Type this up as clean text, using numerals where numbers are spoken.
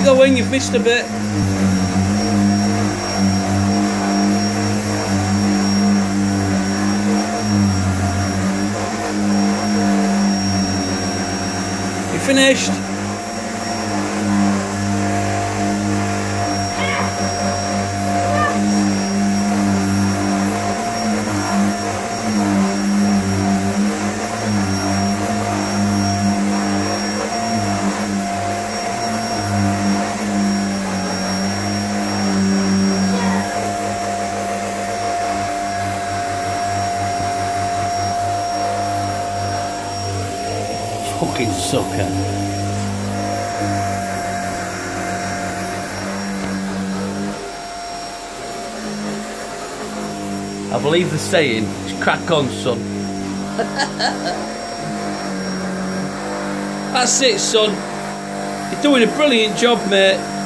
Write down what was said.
it going, you've missed a bit. You finished? Fucking sucker. I believe the saying, it's crack on, son. That's it, son. You're doing a brilliant job, mate.